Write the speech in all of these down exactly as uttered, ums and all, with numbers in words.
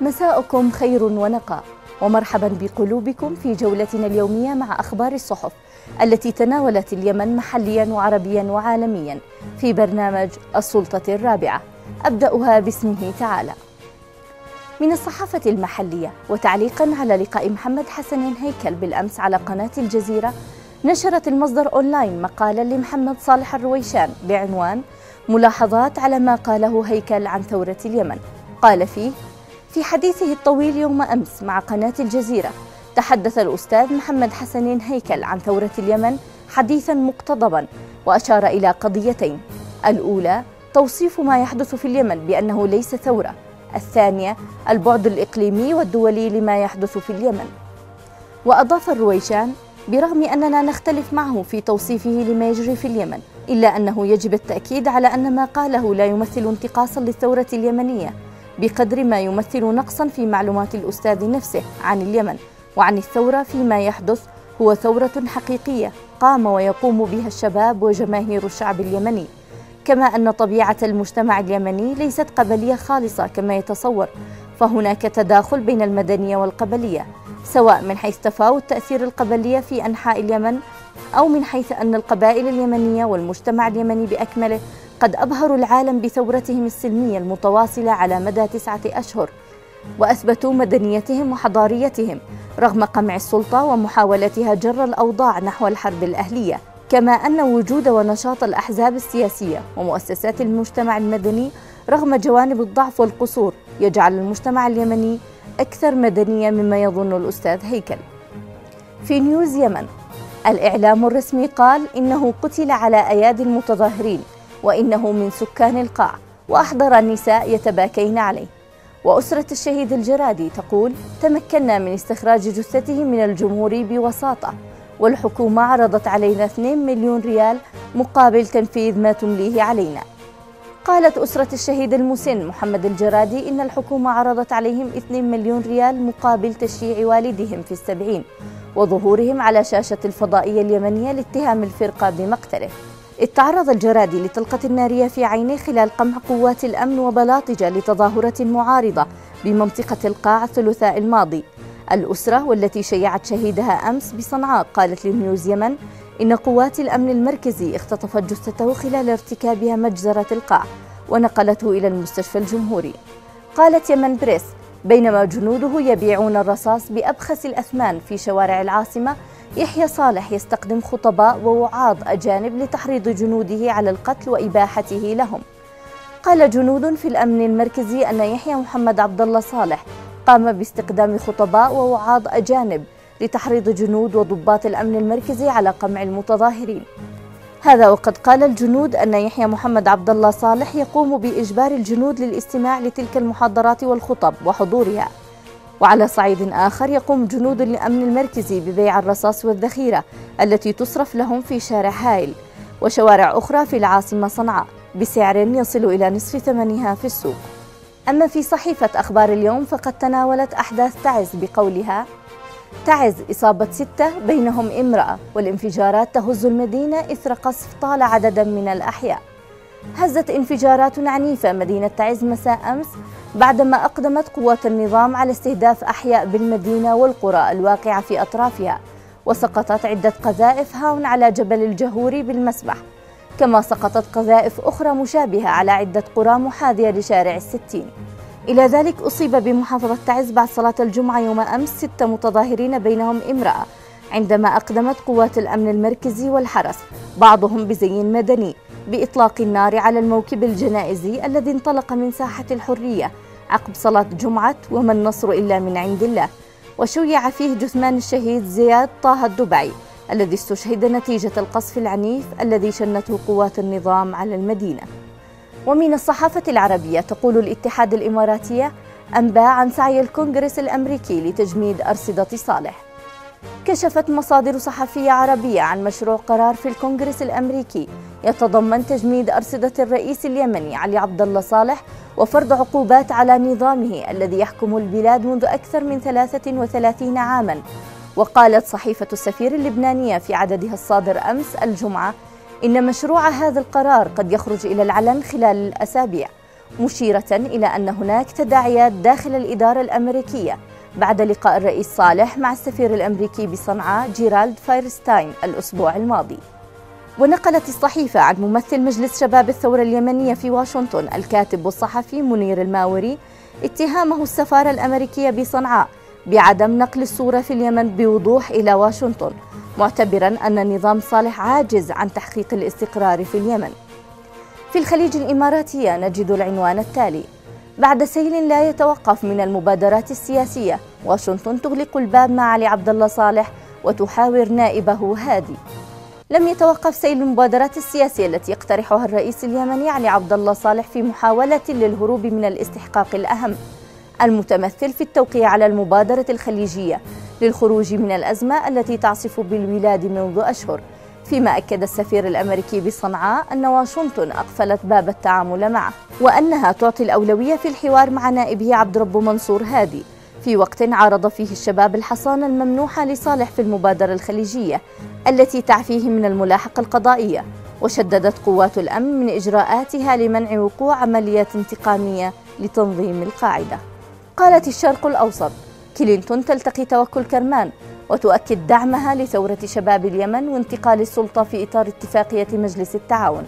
مساءكم خير ونقاء، ومرحبا بقلوبكم في جولتنا اليومية مع أخبار الصحف التي تناولت اليمن محليا وعربيا وعالميا في برنامج السلطة الرابعة. أبدأها باسمه تعالى. من الصحافة المحلية، وتعليقا على لقاء محمد حسن هيكل بالأمس على قناة الجزيرة، نشرت المصدر أونلاين مقالا لمحمد صالح الرويشان بعنوان ملاحظات على ما قاله هيكل عن ثورة اليمن. قال فيه: في حديثه الطويل يوم أمس مع قناة الجزيرة، تحدث الأستاذ محمد حسن هيكل عن ثورة اليمن حديثا مقتضبا، وأشار إلى قضيتين: الأولى توصيف ما يحدث في اليمن بأنه ليس ثورة، الثانية البعد الإقليمي والدولي لما يحدث في اليمن. وأضاف الرويشان: برغم أننا نختلف معه في توصيفه لما يجري في اليمن، إلا أنه يجب التأكيد على أن ما قاله لا يمثل انتقاصا للثورة اليمنية بقدر ما يمثل نقصا في معلومات الأستاذ نفسه عن اليمن وعن الثورة. فيما يحدث هو ثورة حقيقية قام ويقوم بها الشباب وجماهير الشعب اليمني، كما أن طبيعة المجتمع اليمني ليست قبلية خالصة كما يتصور، فهناك تداخل بين المدنية والقبلية، سواء من حيث تفاوت تأثير القبلية في أنحاء اليمن، أو من حيث أن القبائل اليمنية والمجتمع اليمني بأكمله قد أبهروا العالم بثورتهم السلمية المتواصلة على مدى تسعة أشهر، وأثبتوا مدنيتهم وحضاريتهم رغم قمع السلطة ومحاولتها جر الأوضاع نحو الحرب الأهلية، كما أن وجود ونشاط الأحزاب السياسية ومؤسسات المجتمع المدني رغم جوانب الضعف والقصور يجعل المجتمع اليمني أكثر مدنية مما يظن الأستاذ هيكل. في نيوز يمن، الإعلام الرسمي قال إنه قتل على أيادي المتظاهرين وإنه من سكان القاع، وأحضر النساء يتباكين عليه. وأسرة الشهيد الجرادي تقول: تمكنا من استخراج جثته من الجمهور بوساطة، والحكومة عرضت علينا اثنين مليون ريال مقابل تنفيذ ما تمليه علينا. قالت أسرة الشهيد المسن محمد الجرادي إن الحكومة عرضت عليهم اثنين مليون ريال مقابل تشييع والدهم في السبعين وظهورهم على شاشة الفضائية اليمنية لاتهام الفرقة بمقتله. اتعرض الجرادي لطلقة نارية في عينيه خلال قمع قوات الأمن وبلاطجة لتظاهرة معارضة بمنطقة القاع الثلاثاء الماضي. الأسرة والتي شيعت شهيدها أمس بصنعاء قالت لنيوز يمن إن قوات الأمن المركزي اختطفت جثته خلال ارتكابها مجزرة القاع ونقلته إلى المستشفى الجمهوري. قالت يمن بريس: بينما جنوده يبيعون الرصاص بأبخس الأثمان في شوارع العاصمة، يحيى صالح يستخدم خطباء ووعاظ أجانب لتحريض جنوده على القتل وإباحته لهم. قال جنود في الأمن المركزي أن يحيى محمد عبد الله صالح قام باستخدام خطباء ووعاظ أجانب لتحريض جنود وضباط الأمن المركزي على قمع المتظاهرين. هذا وقد قال الجنود أن يحيى محمد عبد الله صالح يقوم بإجبار الجنود للاستماع لتلك المحاضرات والخطب وحضورها. وعلى صعيد آخر، يقوم جنود الأمن المركزي ببيع الرصاص والذخيرة التي تصرف لهم في شارع هايل وشوارع أخرى في العاصمة صنعاء بسعر يصل إلى نصف ثمنها في السوق. أما في صحيفة أخبار اليوم، فقد تناولت أحداث تعز بقولها: تعز إصابة ستة بينهم امرأة، والانفجارات تهز المدينة إثر قصف طال عددا من الأحياء. هزت انفجارات عنيفة مدينة تعز مساء أمس بعدما أقدمت قوات النظام على استهداف أحياء بالمدينة والقرى الواقعة في أطرافها، وسقطت عدة قذائف هاون على جبل الجهوري بالمسبح، كما سقطت قذائف أخرى مشابهة على عدة قرى محاذية لشارع الستين. إلى ذلك، أصيب بمحافظة تعز بعد صلاة الجمعة يوم أمس ستة متظاهرين بينهم امرأة، عندما أقدمت قوات الأمن المركزي والحرس بعضهم بزي مدني بإطلاق النار على الموكب الجنائزي الذي انطلق من ساحة الحرية عقب صلاة جمعة وما النصر إلا من عند الله، وشيع فيه جثمان الشهيد زياد طه الدبعي الذي استشهد نتيجة القصف العنيف الذي شنته قوات النظام على المدينة. ومن الصحافة العربية، تقول الاتحاد الإماراتية أنباء عن سعي الكونغرس الأمريكي لتجميد أرصدة صالح. كشفت مصادر صحفية عربية عن مشروع قرار في الكونغرس الأمريكي يتضمن تجميد أرصدة الرئيس اليمني علي عبد الله صالح وفرض عقوبات على نظامه الذي يحكم البلاد منذ أكثر من ثلاثة وثلاثين عاما. وقالت صحيفة السفير اللبنانية في عددها الصادر أمس الجمعة إن مشروع هذا القرار قد يخرج إلى العلن خلال الأسابيع، مشيرة إلى أن هناك تداعيات داخل الإدارة الأمريكية بعد لقاء الرئيس صالح مع السفير الأمريكي بصنعاء جيرالد فايرستاين الأسبوع الماضي. ونقلت الصحيفة عن ممثل مجلس شباب الثورة اليمنية في واشنطن الكاتب والصحفي منير الماوري اتهامه السفارة الأمريكية بصنعاء بعدم نقل الصورة في اليمن بوضوح إلى واشنطن، معتبرا أن نظام صالح عاجز عن تحقيق الاستقرار في اليمن. في الخليج الإماراتية نجد العنوان التالي: بعد سيل لا يتوقف من المبادرات السياسية، واشنطن تغلق الباب مع علي عبد الله صالح وتحاور نائبه هادي. لم يتوقف سيل المبادرات السياسية التي يقترحها الرئيس اليمني علي عبد الله صالح في محاولة للهروب من الاستحقاق الأهم، المتمثل في التوقيع على المبادرة الخليجية للخروج من الأزمة التي تعصف بالبلاد منذ أشهر، فيما أكد السفير الأمريكي بصنعاء أن واشنطن أقفلت باب التعامل معه، وأنها تعطي الأولوية في الحوار مع نائبه عبد ربه منصور هادي، في وقت عارض فيه الشباب الحصانة الممنوحة لصالح في المبادرة الخليجية التي تعفيه من الملاحقة القضائية. وشددت قوات الأمن من إجراءاتها لمنع وقوع عمليات انتقامية لتنظيم القاعدة. قالت الشرق الأوسط: كلينتون تلتقي توكل كرمان وتؤكد دعمها لثورة شباب اليمن وانتقال السلطة في إطار اتفاقية مجلس التعاون.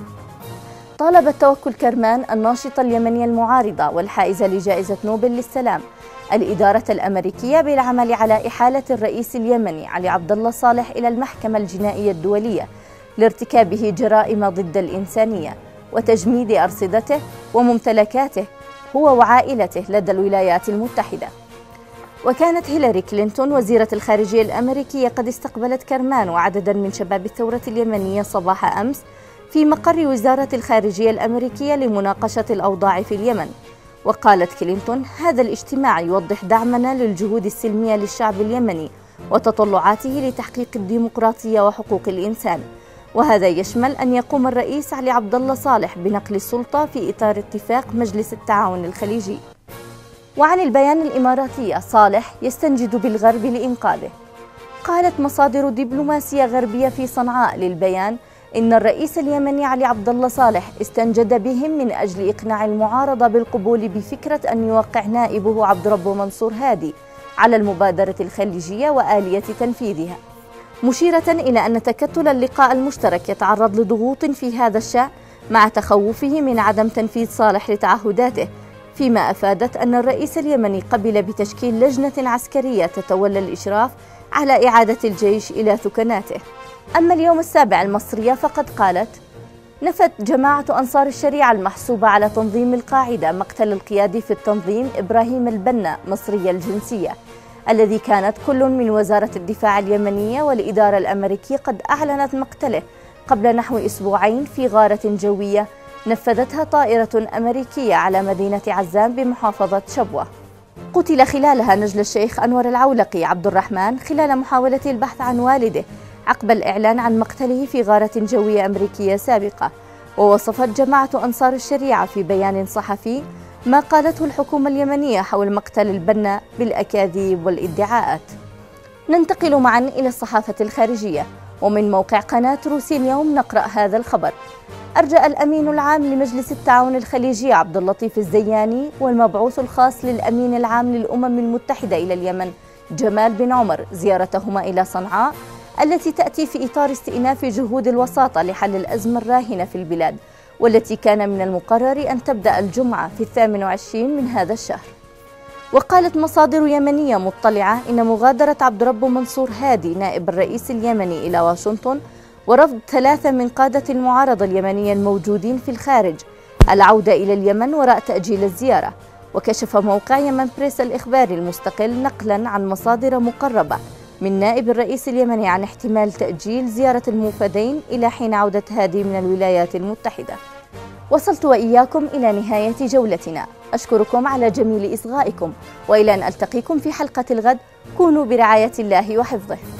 طالبت توكل كرمان الناشطة اليمنية المعارضة والحائزة لجائزة نوبل للسلام الإدارة الأمريكية بالعمل على إحالة الرئيس اليمني علي عبد الله صالح إلى المحكمة الجنائية الدولية لارتكابه جرائم ضد الإنسانية وتجميد أرصدته وممتلكاته هو وعائلته لدى الولايات المتحدة. وكانت هيلاري كلينتون وزيرة الخارجية الأمريكية قد استقبلت كرمان وعددا من شباب الثورة اليمنية صباح أمس في مقر وزارة الخارجية الأمريكية لمناقشة الأوضاع في اليمن. وقالت كلينتون: هذا الاجتماع يوضح دعمنا للجهود السلمية للشعب اليمني وتطلعاته لتحقيق الديمقراطية وحقوق الإنسان، وهذا يشمل أن يقوم الرئيس علي عبد الله صالح بنقل السلطة في إطار اتفاق مجلس التعاون الخليجي. وعن البيان الإماراتي: صالح يستنجد بالغرب لإنقاذه. قالت مصادر دبلوماسية غربية في صنعاء للبيان إن الرئيس اليمني علي عبد الله صالح استنجد بهم من أجل إقناع المعارضة بالقبول بفكرة أن يوقع نائبه عبد ربه منصور هادي على المبادرة الخليجية وآلية تنفيذها، مشيرة إلى أن تكتل اللقاء المشترك يتعرض لضغوط في هذا الشأن مع تخوفه من عدم تنفيذ صالح لتعهداته، فيما أفادت أن الرئيس اليمني قبل بتشكيل لجنة عسكرية تتولى الإشراف على إعادة الجيش إلى ثكناته. أما اليوم السابع المصرية فقد قالت: نفت جماعة أنصار الشريعة المحسوبة على تنظيم القاعدة مقتل القيادي في التنظيم إبراهيم البنا مصري الجنسية، الذي كانت كل من وزارة الدفاع اليمنية والإدارة الأمريكية قد أعلنت مقتله قبل نحو أسبوعين في غارة جوية نفذتها طائرة أمريكية على مدينة عزام بمحافظة شبوة. قتل خلالها نجل الشيخ أنور العولقي عبد الرحمن خلال محاولته البحث عن والده عقب الإعلان عن مقتله في غارة جوية أمريكية سابقة. ووصفت جماعة أنصار الشريعة في بيان صحفي ما قالته الحكومة اليمنية حول مقتل البنا بالأكاذيب والادعاءات. ننتقل معا إلى الصحافة الخارجية، ومن موقع قناة روسي اليوم نقرأ هذا الخبر: أرجأ الأمين العام لمجلس التعاون الخليجي عبد اللطيف الزياني والمبعوث الخاص للأمين العام للأمم المتحدة إلى اليمن جمال بن عمر زيارتهما إلى صنعاء، التي تأتي في إطار استئناف جهود الوساطة لحل الأزمة الراهنة في البلاد، والتي كان من المقرر أن تبدأ الجمعة في الثامن والعشرين من هذا الشهر. وقالت مصادر يمنية مطلعة إن مغادرة عبد ربه منصور هادي نائب الرئيس اليمني إلى واشنطن ورفض ثلاثة من قادة المعارضة اليمنية الموجودين في الخارج العودة إلى اليمن وراء تأجيل الزيارة. وكشف موقع يمن بريس الإخباري المستقل نقلا عن مصادر مقربة من نائب الرئيس اليمني عن احتمال تأجيل زيارة الموفدين إلى حين عودة هادي من الولايات المتحدة. وصلت وإياكم إلى نهاية جولتنا، أشكركم على جميل إصغائكم، وإلى أن ألتقيكم في حلقة الغد كونوا برعاية الله وحفظه.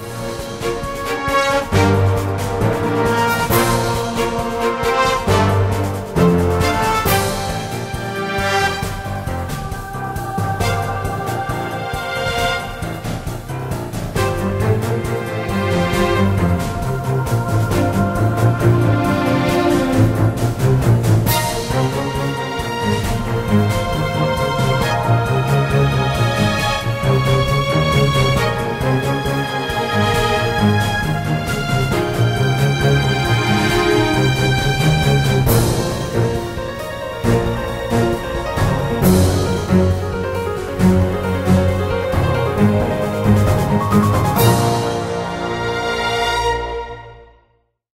Thank you.